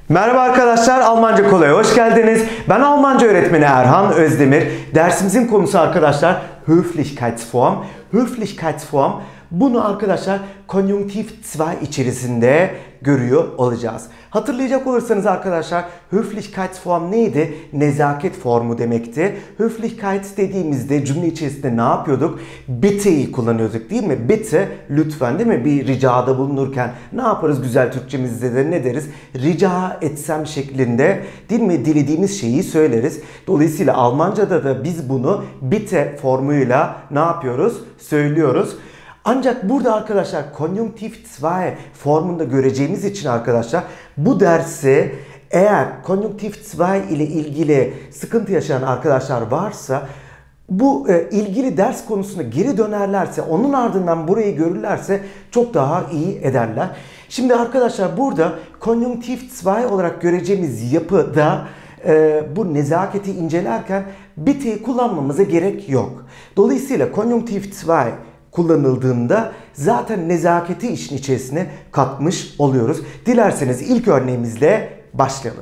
Merhaba arkadaşlar, Almanca Kolay'a hoş geldiniz. Ben Almanca öğretmeni Erhan Özdemir. Dersimizin konusu arkadaşlar Höflichkeitsform. Höflichkeitsform. Bunu arkadaşlar konjunktif 2 içerisinde görüyor olacağız. Hatırlayacak olursanız arkadaşlar Höflichkeitsform neydi? Nezaket formu demekti. Höflichkeit dediğimizde cümle içerisinde ne yapıyorduk? Bitte'yi kullanıyorduk değil mi? Bitte, lütfen değil mi? Bir ricada bulunurken ne yaparız güzel Türkçemizde de ne deriz? Rica etsem şeklinde değil mi? Dilediğimiz şeyi söyleriz. Dolayısıyla Almanca'da da biz bunu bitte formuyla ne yapıyoruz? Söylüyoruz. Ancak burada arkadaşlar konjunktif 2 formunda göreceğimiz için arkadaşlar bu dersi eğer konjunktif 2 ile ilgili sıkıntı yaşayan arkadaşlar varsa bu ilgili ders konusuna geri dönerlerse onun ardından burayı görürlerse çok daha iyi ederler. Şimdi arkadaşlar burada konjunktif 2 olarak göreceğimiz yapıda bu nezaketi incelerken bitte'yi kullanmamıza gerek yok. Dolayısıyla konjunktif 2 kullanıldığında zaten nezaketi işin içerisine katmış oluyoruz. Dilerseniz ilk örneğimizle başlayalım.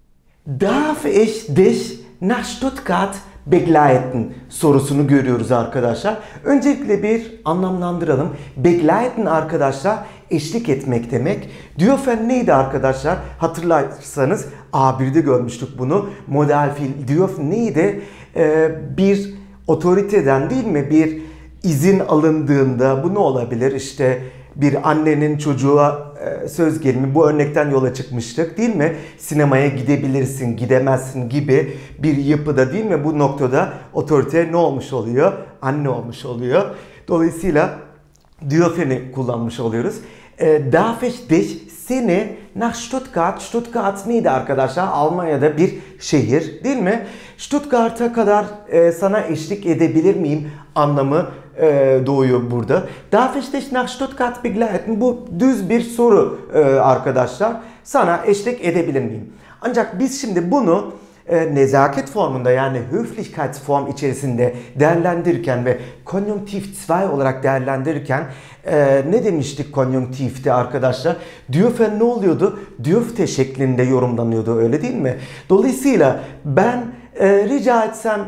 Darf ich dich nach Stuttgart begleiten sorusunu görüyoruz arkadaşlar. Öncelikle bir anlamlandıralım. Begleiten arkadaşlar eşlik etmek demek. Dürfen neydi arkadaşlar? Hatırlarsanız A1'de görmüştük bunu. Model fiil dürfen neydi? Bir otoriteden değil mi? Bir izin alındığında bu ne olabilir? İşte bir annenin çocuğa söz gelimi, bu örnekten yola çıkmıştık değil mi? Sinemaya gidebilirsin, gidemezsin gibi bir yapıda değil mi? Bu noktada otorite ne olmuş oluyor? Anne olmuş oluyor. Dolayısıyla dürfen'i kullanmış oluyoruz. Darf ich dich seni nach Stuttgart. Stuttgart neydi arkadaşlar? Almanya'da bir şehir değil mi? Stuttgart'a kadar sana eşlik edebilir miyim anlamı doğuyor burada. Darf ich dich nach Stuttgart begleiten? Bu düz bir soru arkadaşlar. Sana eşlik edebilir miyim? Ancak biz şimdi bunu nezaket formunda yani Höflichkeitsform içerisinde değerlendirirken ve konjunktif 2 olarak değerlendirirken ne demiştik konjunktifte arkadaşlar? Dürfen ne oluyordu? Dürfte şeklinde yorumlanıyordu öyle değil mi? Dolayısıyla ben rica etsem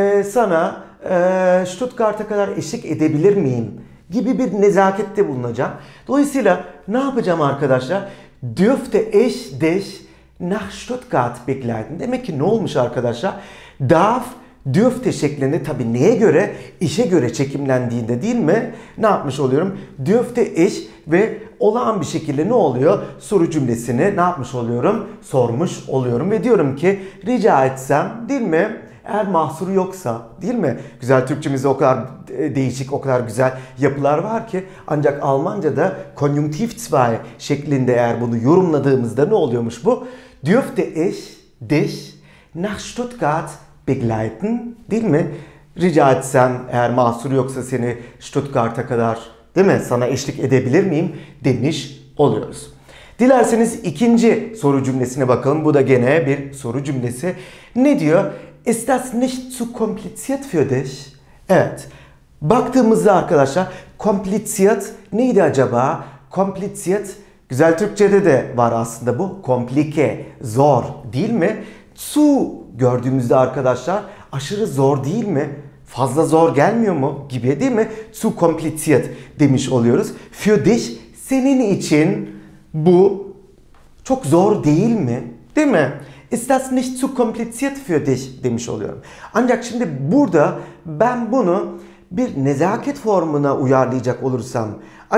sana Stuttgart'a kadar eşlik edebilir miyim? Gibi bir nezakette bulunacağım. Dolayısıyla ne yapacağım arkadaşlar? Dürfte ich dich nach Stuttgart begleiten. Demek ki ne olmuş arkadaşlar? Darf, dürfte şeklinde tabii neye göre? İşe göre çekimlendiğinde değil mi? Ne yapmış oluyorum? Dürfte ich ve olağan bir şekilde ne oluyor? Soru cümlesini ne yapmış oluyorum? Sormuş oluyorum ve diyorum ki rica etsem değil mi? Eğer mahsuru yoksa değil mi? Güzel Türkçemizde o kadar değişik, o kadar güzel yapılar var ki ancak Almanca'da konjunktif 2 şeklinde eğer bunu yorumladığımızda ne oluyormuş bu? Dürfte ich dich nach Stuttgart begleiten? Değil mi? Rica etsem eğer mahsuru yoksa seni Stuttgart'a kadar değil mi? Sana eşlik edebilir miyim? Demiş oluyoruz. Dilerseniz ikinci soru cümlesine bakalım. Bu da gene bir soru cümlesi. Ne diyor? Ist das nicht zu kompliziert für dich? Evet. Baktığımızda arkadaşlar kompliziert neydi acaba? Kompliziert güzel Türkçe'de de var aslında bu. Komplike, zor değil mi? Zu gördüğümüzde arkadaşlar aşırı zor değil mi? Fazla zor gelmiyor mu? Gibi değil mi? Zu kompliziert demiş oluyoruz. Für dich senin için bu çok zor değil mi? Değil mi? Ist das nicht zu kompliziert für dich demiş oluyorum. Ancak şimdi burada ben bunu bir nezaket formuna uyarlayacak olursam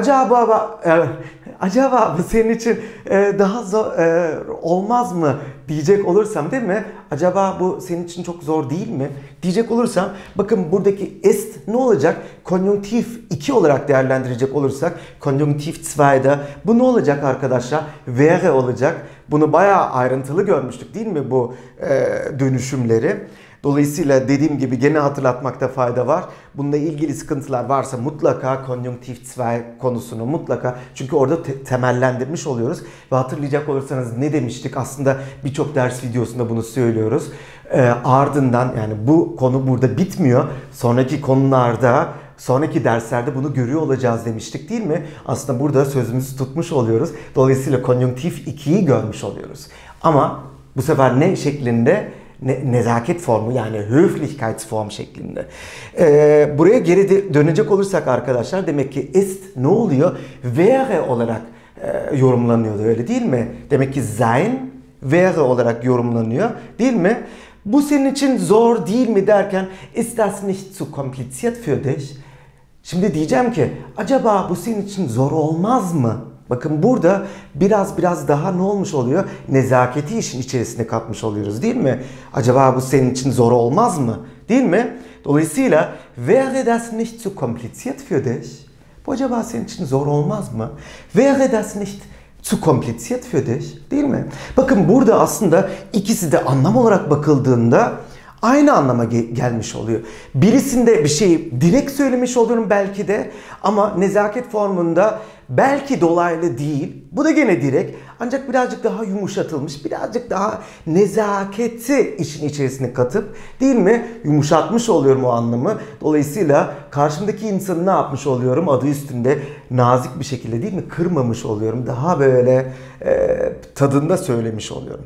acaba bu senin için daha zor olmaz mı diyecek olursam değil mi? Acaba bu senin için çok zor değil mi? Diyecek olursam bakın buradaki ist ne olacak? Konjunktif 2 olarak değerlendirecek olursak konjunktif 2'da bu ne olacak arkadaşlar? Wäre olacak. Bunu bayağı ayrıntılı görmüştük değil mi bu dönüşümleri? Dolayısıyla dediğim gibi gene hatırlatmakta fayda var. Bununla ilgili sıkıntılar varsa mutlaka konjunktif 2 konusunu mutlaka çünkü orada temellendirmiş oluyoruz. Ve hatırlayacak olursanız ne demiştik? Aslında birçok ders videosunda bunu söylüyoruz. Ardından yani bu konu burada bitmiyor. Sonraki konularda sonraki derslerde bunu görüyor olacağız demiştik değil mi? Aslında burada sözümüzü tutmuş oluyoruz. Dolayısıyla konjunktif 2'yi görmüş oluyoruz. Ama bu sefer ne şeklinde? Nezaket formu yani Höflichkeitsform şeklinde. Buraya geri dönecek olursak arkadaşlar demek ki ist ne oluyor? Wäre olarak yorumlanıyordu öyle değil mi? Demek ki sein wäre olarak yorumlanıyor değil mi? Bu senin için zor değil mi derken ist das nicht zu kompliziert für dich? Şimdi diyeceğim ki acaba bu senin için zor olmaz mı? Bakın burada biraz daha ne olmuş oluyor? Nezaketi işin içerisine katmış oluyoruz değil mi? Acaba bu senin için zor olmaz mı? Değil mi? Dolayısıyla wäre das nicht zu kompliziert für dich? Bu acaba senin için zor olmaz mı? Wäre das nicht zu kompliziert für dich? Değil mi? Bakın burada aslında ikisi de anlam olarak bakıldığında aynı anlama gelmiş oluyor. Birisinde bir şeyi direkt söylemiş oluyorum belki de ama nezaket formunda belki dolaylı değil. Bu da gene direkt ancak birazcık daha yumuşatılmış, birazcık daha nezaketi işin içerisine katıp değil mi? Yumuşatmış oluyorum o anlamı. Dolayısıyla karşımdaki insanı ne yapmış oluyorum? Adı üstünde nazik bir şekilde değil mi? Kırmamış oluyorum. Daha böyle tadında söylemiş oluyorum.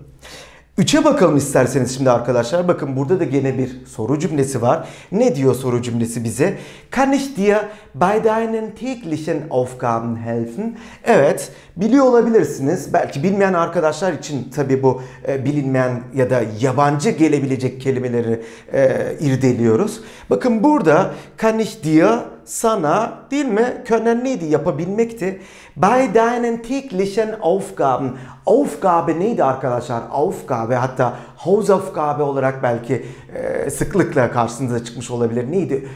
3'e bakalım isterseniz şimdi arkadaşlar. Bakın burada da gene bir soru cümlesi var. Ne diyor soru cümlesi bize? Kann ich dir bei deinen täglichen Aufgaben helfen? Evet, biliyor olabilirsiniz. Belki bilmeyen arkadaşlar için tabii bu bilinmeyen ya da yabancı gelebilecek kelimeleri irdeliyoruz. Bakın burada kann ich dir sana değil mi? Können neydi? Yapabilmekti. Bei deinen täglichen Aufgaben. Aufgabe neydi arkadaşlar? Aufgabe hatta Hausaufgabe olarak belki sıklıkla karşınıza çıkmış olabilir. Neydi?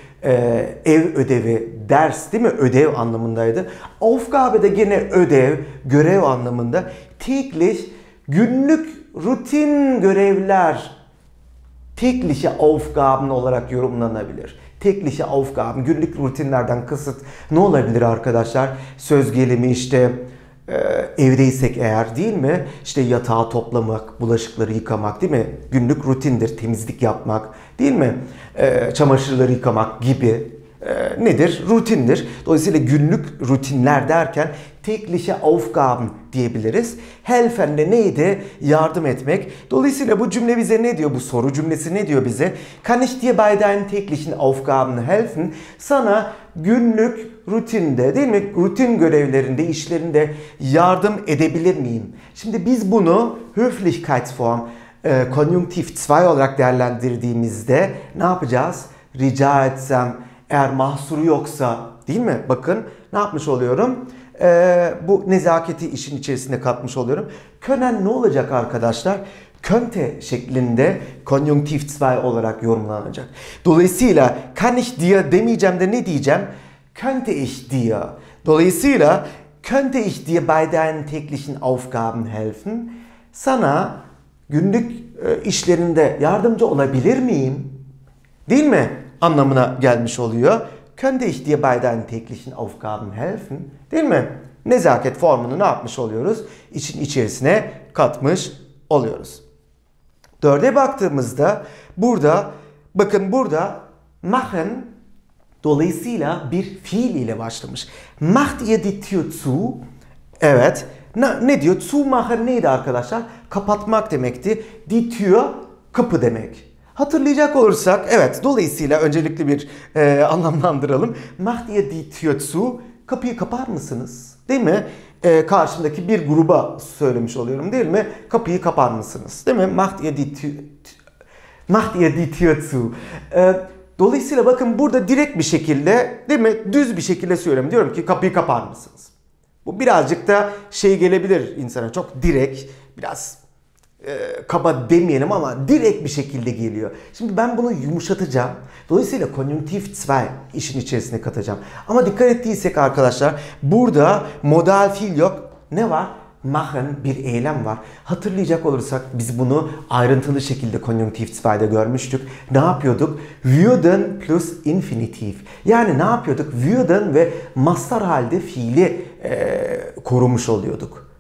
Ev ödevi, ders değil mi? Ödev anlamındaydı. Aufgabe de gene ödev, görev anlamında. Täglich günlük rutin görevler. Tägliche Aufgaben olarak yorumlanabilir. Tägliche Aufgaben, günlük rutinlerden kasıt ne olabilir arkadaşlar? Söz gelimi işte evdeysek eğer değil mi? İşte yatağı toplamak, bulaşıkları yıkamak değil mi? Günlük rutindir, temizlik yapmak değil mi? Çamaşırları yıkamak gibi nedir? Rutindir. Dolayısıyla günlük rutinler derken tägliche Aufgaben diyebiliriz. Helfen de neydi? Yardım etmek. Dolayısıyla bu cümle bize ne diyor? Bu soru cümlesi ne diyor bize? Kann ich dir bei deinen täglichen Aufgaben helfen? Sana günlük rutinde değil mi? Rutin görevlerinde, işlerinde yardım edebilir miyim? Şimdi biz bunu Höflichkeitsform konjunktif 2 olarak değerlendirdiğimizde ne yapacağız? Rica etsem, eğer mahsuru yoksa değil mi? Bakın ne yapmış oluyorum? Bu nezaketi işin içerisine katmış oluyorum. Können ne olacak arkadaşlar? Könnte şeklinde konjunktif 2 olarak yorumlanacak. Dolayısıyla kann ich dir demeyeceğim de ne diyeceğim? Könnte ich dir. Dolayısıyla könnte ich dir bei deinen täglichen Aufgaben helfen? Sana günlük işlerinde yardımcı olabilir miyim? Değil mi? Anlamına gelmiş oluyor. Könnte ich dir bei deinen täglichen Aufgaben helfen? Değil mi? Nezaket formunu ne yapmış oluyoruz? İçin içerisine katmış oluyoruz. 4'e baktığımızda burada bakın burada machen dolayısıyla bir fiil ile başlamış. Macht ihr die Tür zu? Evet. Ne diyor? Zu machen neydi arkadaşlar? Kapatmak demekti. Die Tür kapı demek. Hatırlayacak olursak evet dolayısıyla öncelikli bir anlamlandıralım. Macht ihr die Tür zu? Kapıyı kapar mısınız? Değil mi? Karşımdaki bir gruba söylemiş oluyorum değil mi? Kapıyı kapar mısınız? Değil mi? Macht ihr die Tür zu? Dolayısıyla bakın burada direkt bir şekilde değil mi? Düz bir şekilde söylüyorum. Diyorum ki kapıyı kapar mısınız? Bu birazcık da şey gelebilir insana. Çok direkt, biraz kaba demeyelim ama direkt bir şekilde geliyor. Şimdi ben bunu yumuşatacağım. Dolayısıyla konjunktif 2 işin içerisine katacağım. Ama dikkat ettiysek arkadaşlar burada modal fiil yok. Ne var? Machen bir eylem var. Hatırlayacak olursak biz bunu ayrıntılı şekilde konjunktif 2'de görmüştük. Ne yapıyorduk? Würden plus infinitif. Yani ne yapıyorduk? Würden ve mastar halde fiili korumuş oluyorduk.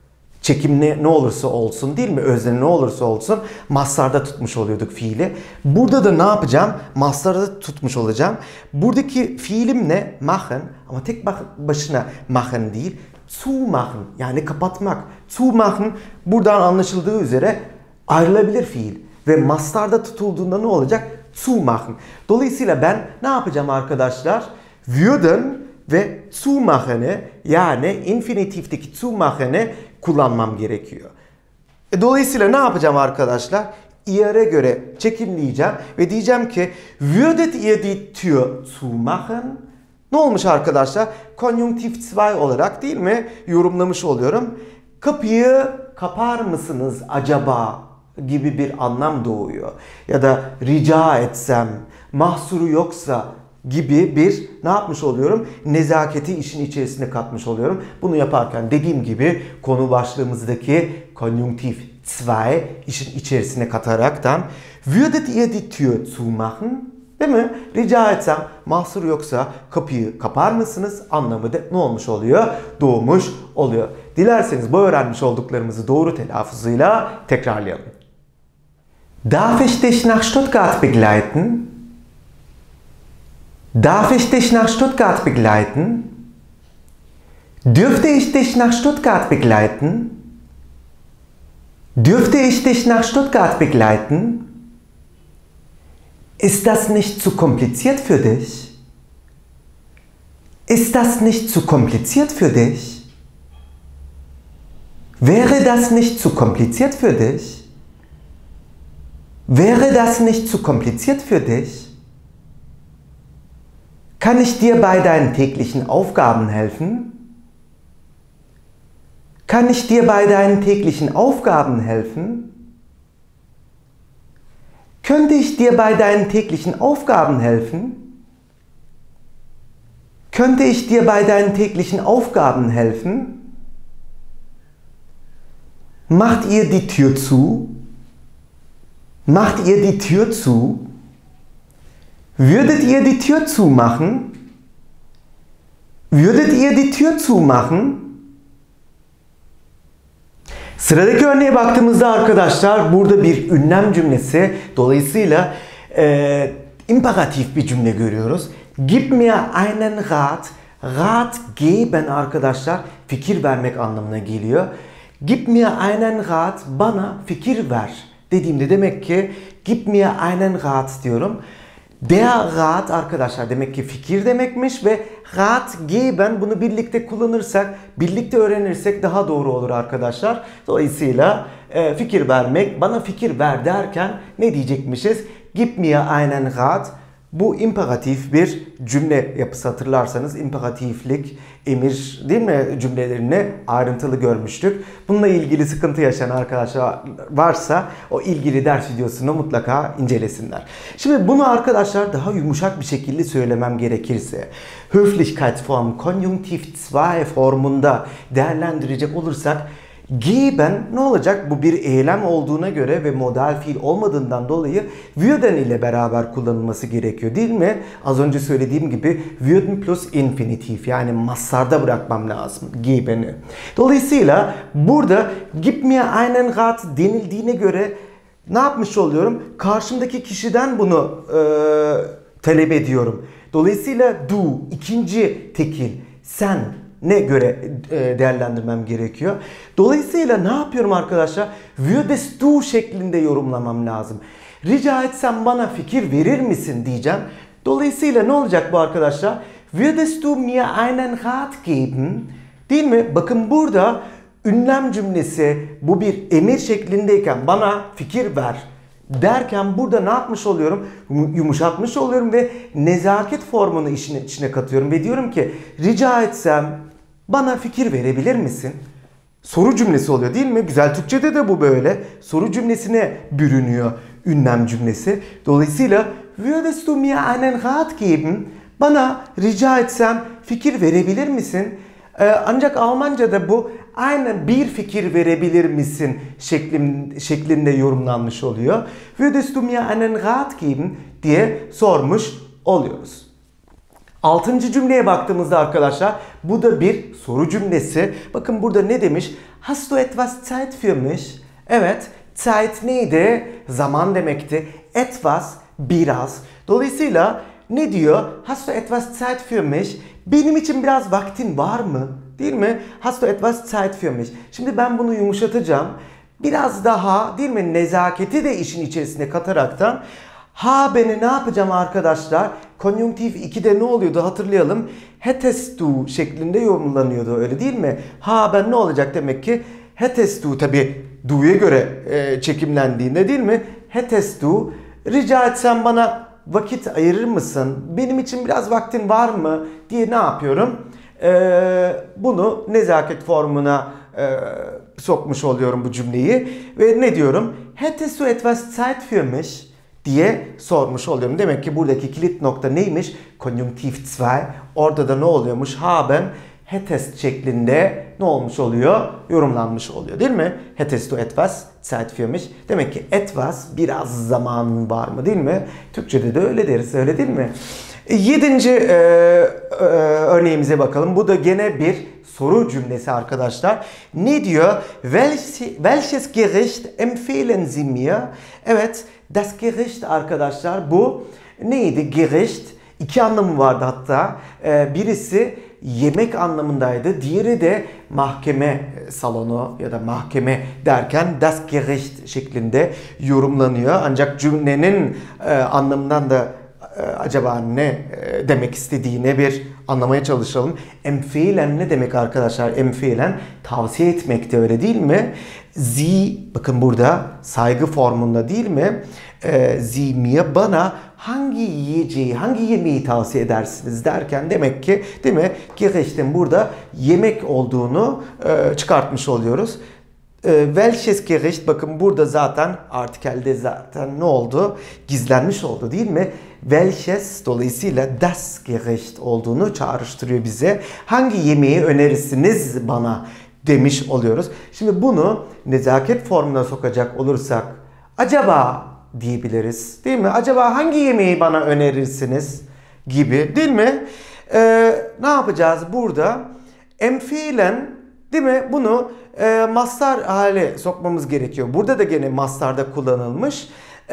çekim ne olursa olsun değil mi? Özne ne olursa olsun mastarda tutmuş oluyorduk fiili. Burada da ne yapacağım? Mastarda tutmuş olacağım. Buradaki fiilim ne? Machen. Ama tek başına machen değil. Zumachen. Yani kapatmak. Zumachen buradan anlaşıldığı üzere ayrılabilir fiil. Ve mastarda tutulduğunda ne olacak? Zumachen. Dolayısıyla ben ne yapacağım arkadaşlar? Würden ve zumachen'i yani infinitifteki zumachen'i kullanmam gerekiyor. Dolayısıyla ne yapacağım arkadaşlar? Ihre göre çekimleyeceğim ve diyeceğim ki würdet ihr die Tür zumachen? Ne olmuş arkadaşlar? Konjunktif 2 olarak değil mi? Yorumlamış oluyorum. Kapıyı kapar mısınız acaba? Gibi bir anlam doğuyor. Ya da rica etsem, mahsuru yoksa gibi bir ne yapmış oluyorum? Nezaketi işin içerisine katmış oluyorum. Bunu yaparken dediğim gibi konu başlığımızdaki konjunktif 2 işin içerisine kataraktan würdet ihr die Tür zumachen? Değil mi? Rica etsem mahsur yoksa kapıyı kapar mısınız? Anlamı da ne olmuş oluyor? Doğmuş oluyor. Dilerseniz bu öğrenmiş olduklarımızı doğru telaffuzuyla tekrarlayalım. Darf ich dich nach Stuttgart begleiten? Darf ich dich nach Stuttgart begleiten? Dürfte ich dich nach Stuttgart begleiten? Dürfte ich dich nach Stuttgart begleiten? Ist das nicht zu kompliziert für dich? Ist das nicht zu kompliziert für dich? Wäre das nicht zu kompliziert für dich? Wäre das nicht zu kompliziert für dich? Kann ich dir bei deinen täglichen Aufgaben helfen? Kann ich dir bei deinen täglichen Aufgaben helfen? Könnte ich dir bei deinen täglichen Aufgaben helfen? Könnte ich dir bei deinen täglichen Aufgaben helfen? Macht ihr die Tür zu? Macht ihr die Tür zu? Würdet ihr die Tür zumachen? Würdet ihr die Tür zumachen? Sıradaki örneğe baktığımızda arkadaşlar burada bir ünlem cümlesi. Dolayısıyla imperatif bir cümle görüyoruz. Gib mir einen Rat. Rat geben arkadaşlar fikir vermek anlamına geliyor. Gib mir einen Rat, bana fikir ver dediğimde demek ki gib mir einen Rat diyorum. Der Rat arkadaşlar demek ki fikir demekmiş ve Rat geben bunu birlikte kullanırsak, birlikte öğrenirsek daha doğru olur arkadaşlar. Dolayısıyla fikir vermek, bana fikir ver derken ne diyecekmişiz? Gib mir einen Rat. Bu imperatif bir cümle yapısı, hatırlarsanız imperatiflik, emir değil mi cümlelerini ayrıntılı görmüştük. Bununla ilgili sıkıntı yaşayan arkadaşlar varsa o ilgili ders videosunu mutlaka incelesinler. Şimdi bunu arkadaşlar daha yumuşak bir şekilde söylemem gerekirse Höflichkeitsform, Konjunktiv 2 formunda değerlendirecek olursak geben ne olacak? Bu bir eylem olduğuna göre ve modal fiil olmadığından dolayı würden ile beraber kullanılması gerekiyor değil mi? Az önce söylediğim gibi würden plus infinitif yani mastarda bırakmam lazım geben'i. Dolayısıyla burada gib mir einen Rat denildiğine göre ne yapmış oluyorum? Karşımdaki kişiden bunu talep ediyorum. Dolayısıyla du ikinci tekil sen ne göre değerlendirmem gerekiyor. Dolayısıyla ne yapıyorum arkadaşlar? Würdest du şeklinde yorumlamam lazım. Rica etsem bana fikir verir misin diyeceğim. Dolayısıyla ne olacak bu arkadaşlar? Würdest du mir einen Rat geben? Değil mi? Bakın burada ünlem cümlesi bu bir emir şeklindeyken bana fikir ver derken burada ne yapmış oluyorum? Yumuşatmış oluyorum ve nezaket formunu işin içine katıyorum ve diyorum ki rica etsem bana fikir verebilir misin? Soru cümlesi oluyor değil mi? Güzel Türkçe'de de bu böyle. Soru cümlesine bürünüyor ünlem cümlesi. Dolayısıyla würdest du mir einen Rat geben? Bana rica etsem fikir verebilir misin? Ancak Almanca'da bu aynen bir fikir verebilir misin şeklinde yorumlanmış oluyor. Würdest du mir einen Rat geben diye sormuş oluyoruz. Altıncı cümleye baktığımızda arkadaşlar bu da bir soru cümlesi. Bakın burada ne demiş? Hast du etwas Zeit für mich? Evet, Zeit neydi? Zaman demekti. Etwas, biraz. Dolayısıyla ne diyor? Hast du etwas Zeit für mich? Benim için biraz vaktin var mı? Değil mi? Hast du etwas Zeit für mich? Şimdi ben bunu yumuşatacağım. Biraz daha değil mi? Nezaketi de işin içerisine kataraktan haben'i ne yapacağım arkadaşlar? Konjunktif 2'de ne oluyordu hatırlayalım. Hättest du şeklinde yorumlanıyordu öyle değil mi? Haben ne olacak demek ki? Hättest du tabi du'ya göre çekimlendiğinde değil mi? Hättest du rica etsem bana vakit ayırır mısın? Benim için biraz vaktin var mı? Diye ne yapıyorum? Bunu nezaket formuna sokmuş oluyorum bu cümleyi. Ve ne diyorum? Hättest du etwas Zeit für mich? Diye sormuş oluyorum. Demek ki buradaki kilit nokta neymiş? Konjunktif 2. Orada da ne oluyormuş? Haben, hättest şeklinde ne olmuş oluyor? Yorumlanmış oluyor değil mi? Hättest du etwas Zeit für mich? Demek ki etwas biraz zamanın var mı değil mi? Türkçe'de de öyle deriz öyle değil mi? Yedinci örneğimize bakalım. Bu da gene bir soru cümlesi arkadaşlar. Ne diyor? Welches Gericht empfehlen Sie mir? Evet, das Gericht arkadaşlar bu neydi? Gericht. İki anlamı vardı hatta. Birisi yemek anlamındaydı. Diğeri de mahkeme salonu ya da mahkeme derken das Gericht şeklinde yorumlanıyor. Ancak cümlenin anlamından da acaba ne demek istediğine bir anlamaya çalışalım. Empfehlen ne demek arkadaşlar? Empfehlen tavsiye etmek de öyle değil mi? Sie bakın burada saygı formunda değil mi? Sie mir bana hangi yiyeceği, hangi yemeği tavsiye edersiniz derken demek ki değil mi? Gericht'in burada yemek olduğunu çıkartmış oluyoruz. Welches Gericht bakın burada zaten artikelde zaten ne oldu? Gizlenmiş oldu değil mi? Welches dolayısıyla das Gericht olduğunu çağrıştırıyor bize. Hangi yemeği önerirsiniz bana demiş oluyoruz. Şimdi bunu nezaket formuna sokacak olursak acaba diyebiliriz değil mi? Acaba hangi yemeği bana önerirsiniz gibi değil mi? Ne yapacağız burada? Empfehlen değil mi? Bunu mastar hale sokmamız gerekiyor. Burada da gene mastarda kullanılmış.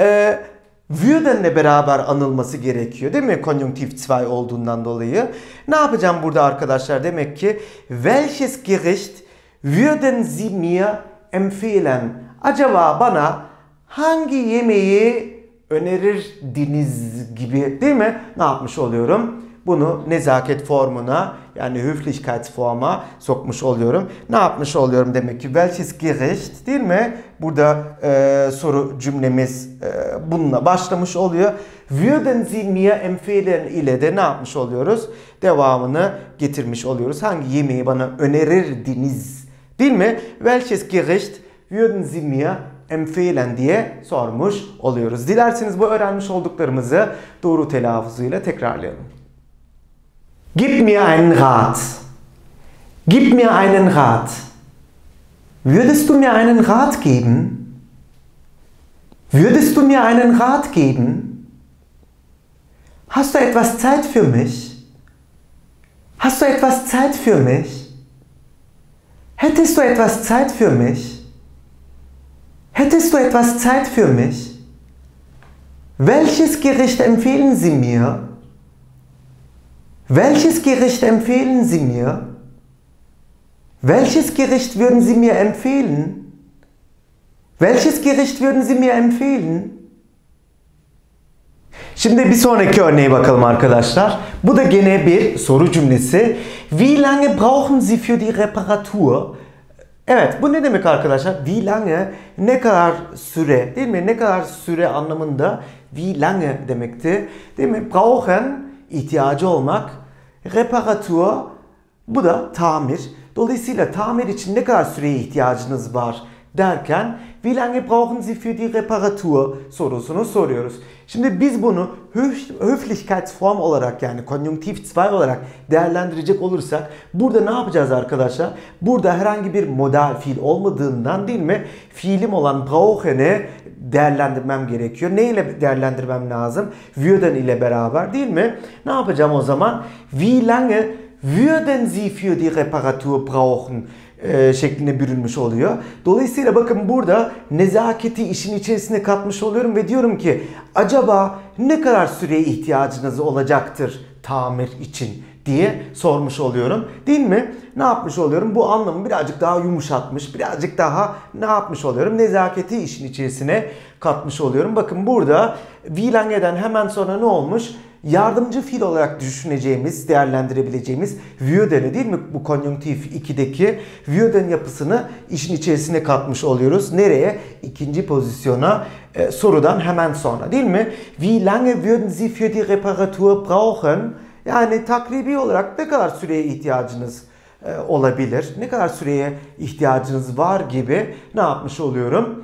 Würden'le beraber anılması gerekiyor değil mi? Konjunktif 2 olduğundan dolayı. Ne yapacağım burada arkadaşlar? Demek ki welches Gericht würden Sie mir empfehlen? Acaba bana hangi yemeği önerirdiniz gibi değil mi? Ne yapmış oluyorum? Bunu nezaket formuna yani Höflichkeitsform'a sokmuş oluyorum. Ne yapmış oluyorum demek ki? Welches Gericht değil mi? Burada soru cümlemiz bununla başlamış oluyor. Würden Sie mir empfehlen ile de ne yapmış oluyoruz? Devamını getirmiş oluyoruz. Hangi yemeği bana önerirdiniz? Değil mi? Welches Gericht würden Sie mir empfehlen diye sormuş oluyoruz. Dilerseniz bu öğrenmiş olduklarımızı doğru telaffuzuyla tekrarlayalım. Gib mir einen Rat. Gib mir einen Rat. Würdest du mir einen Rat geben? Würdest du mir einen Rat geben? Hast du etwas Zeit für mich? Hast du etwas Zeit für mich? Hättest du etwas Zeit für mich? Hättest du etwas Zeit für mich? Welches Gericht empfehlen Sie mir? Welches Gericht empfehlen Sie mir? Welches Gericht würden Sie mir empfehlen? Welches Gericht würden Sie mir empfehlen? Şimdi bir sonraki örneğe bakalım arkadaşlar. Bu da gene bir soru cümlesi. Wie lange brauchen Sie für die Reparatur? Evet, bu ne demek arkadaşlar? Wie lange, ne kadar süre, değil mi? Ne kadar süre anlamında wie lange demekti. Değil mi? Brauchen, ihtiyacı olmak. Reparatur, bu da tamir. Dolayısıyla tamir için ne kadar süreye ihtiyacınız var derken Wie lange brauchen Sie für die Reparatur sorusunu soruyoruz. Şimdi biz bunu Höflichkeitsform olarak yani konjunktif 2 olarak değerlendirecek olursak burada ne yapacağız arkadaşlar? Burada herhangi bir modal fiil olmadığından değil mi? Fiilim olan brauchen'i değerlendirmem gerekiyor. Ne ile değerlendirmem lazım? Würden ile beraber değil mi? Ne yapacağım o zaman? Wie lange würden Sie für die Reparatur brauchen? Şekline bürünmüş oluyor. Dolayısıyla bakın burada nezaketi işin içerisine katmış oluyorum ve diyorum ki acaba ne kadar süreye ihtiyacınız olacaktır tamir için diye sormuş oluyorum. Değil mi? Ne yapmış oluyorum? Bu anlamı birazcık daha yumuşatmış, birazcık daha ne yapmış oluyorum? Nezaketi işin içerisine katmış oluyorum. Bakın burada wie lange'den hemen sonra ne olmuş? Yardımcı fiil olarak düşüneceğimiz, değerlendirebileceğimiz würden'i değil mi? Bu konjunktif 2'deki würden yapısını işin içerisine katmış oluyoruz. Nereye? İkinci pozisyona sorudan hemen sonra değil mi? Wie lange würden Sie für die Reparatur brauchen? Yani takribi olarak ne kadar süreye ihtiyacınız olabilir? Ne kadar süreye ihtiyacınız var gibi ne yapmış oluyorum?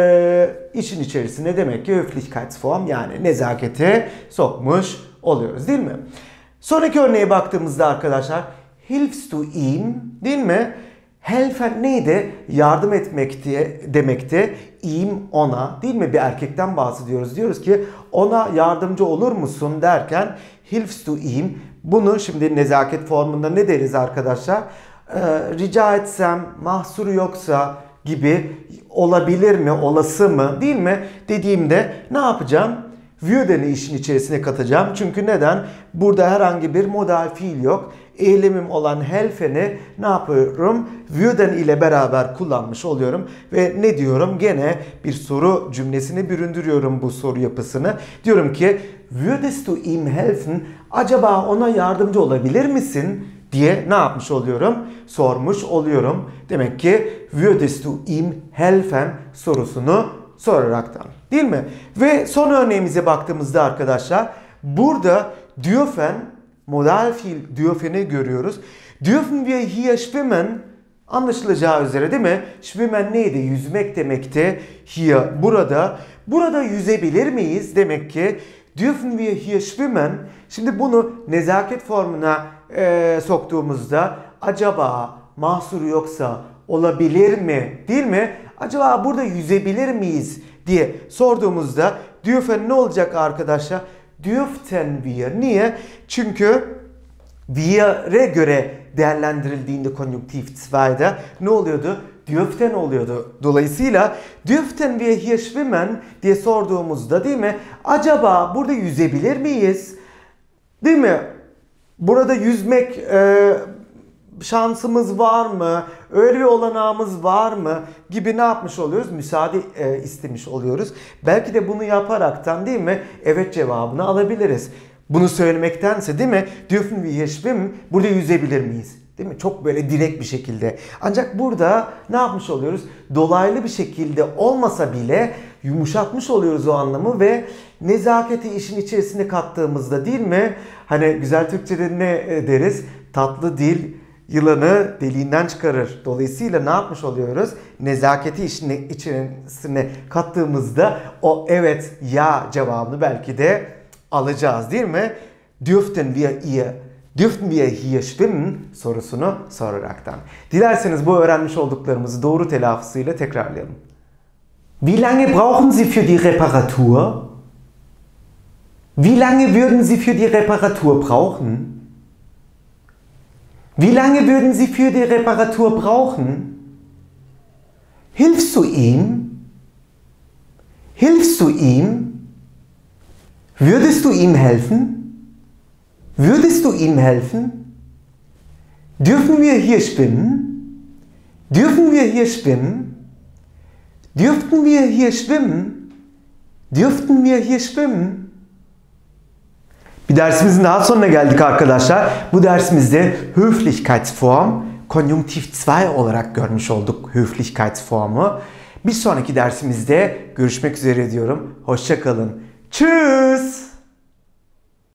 İşin içerisine demek ki Höflichkeitsform yani nezakete sokmuş oluyoruz değil mi? Sonraki örneğe baktığımızda arkadaşlar hilfst du ihm değil mi? Helfen neydi? Yardım etmekti demekti. Ihm ona değil mi? Bir erkekten bahsediyoruz. Diyoruz ki ona yardımcı olur musun derken hilfst du ihm. Bunu şimdi nezaket formunda ne deriz arkadaşlar? Rica etsem mahsuru yoksa gibi olabilir mi, olası mı değil mi dediğimde ne yapacağım? Würden'i işin içerisine katacağım. Çünkü neden? Burada herhangi bir modal fiil yok. Eylemim olan helfen'i ne yapıyorum? Würden ile beraber kullanmış oluyorum. Ve ne diyorum? Gene bir soru cümlesini büründürüyorum bu soru yapısını. Diyorum ki würdest du ihm helfen? Acaba ona yardımcı olabilir misin? Diye ne yapmış oluyorum? Sormuş oluyorum. Demek ki würdest du ihm helfen sorusunu soraraktan. Değil mi? Ve son örneğimize baktığımızda arkadaşlar burada dürfen modal fiil dürfen'i görüyoruz. Dürfen wir hier schwimmen? Anlaşılacağı üzere değil mi? Schwimmen neydi? Yüzmek demekti. Hier burada. Burada yüzebilir miyiz? Demek ki dürfen wir hier schwimmen? Şimdi bunu nezaket formuna soktuğumuzda acaba mahsuru yoksa olabilir mi? Değil mi? Acaba burada yüzebilir miyiz diye sorduğumuzda dürfen ne olacak arkadaşlar? Dürften wir. Niye? Çünkü wir'e göre değerlendirildiğinde konjunktif 2'de ne oluyordu? Dürften oluyordu. Dolayısıyla dürften wir hier schwimmen diye sorduğumuzda değil mi? Acaba burada yüzebilir miyiz? Değil mi? Burada yüzmek şansımız var mı? Öyle bir olanağımız var mı? Gibi ne yapmış oluyoruz? Müsaade istemiş oluyoruz. Belki de bunu yaparaktan değil mi? Evet cevabını alabiliriz. Bunu söylemektense değil mi? Dürfen wir hier schwimmen? Burada yüzebilir miyiz? Değil mi? Çok böyle direkt bir şekilde. Ancak burada ne yapmış oluyoruz? Dolaylı bir şekilde olmasa bile yumuşatmış oluyoruz o anlamı ve nezaketi işin içerisine kattığımızda değil mi? Hani güzel Türkçe'de ne deriz? Tatlı dil yılanı deliğinden çıkarır. Dolayısıyla ne yapmış oluyoruz? Nezaketi işin içerisine kattığımızda o evet ya cevabını belki de alacağız değil mi? Dürften wir hier schwimmen sorusunu soraraktan. Dilerseniz bu öğrenmiş olduklarımızı doğru telaffuzuyla tekrarlayalım. Wie lange brauchen Sie für die Reparatur? Wie lange würden Sie für die Reparatur brauchen? Wie lange würden Sie für die Reparatur brauchen? Hilfst du ihm? Hilfst du ihm? Würdest du ihm helfen? Würdest du ihm helfen? Dürfen wir hier schwimmen? Dürfen wir hier schwimmen? Dürften wir hier schwimmen? Dürften wir hier schwimmen? Bir dersimizin daha sonuna geldik arkadaşlar. Bu dersimizde Höflichkeitsform, konjunktif 2 olarak görmüş olduk Höflichkeitsform'u. Bir sonraki dersimizde görüşmek üzere diyorum. Hoşça kalın. Tschüss.